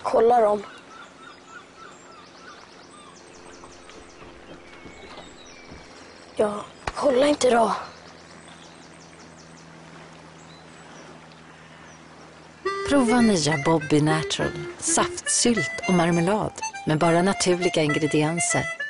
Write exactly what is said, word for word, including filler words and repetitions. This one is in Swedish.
Kolla dem. Ja, kolla inte då. Prova nya Bobby Natural, saftsylt och marmelad med bara naturliga ingredienser.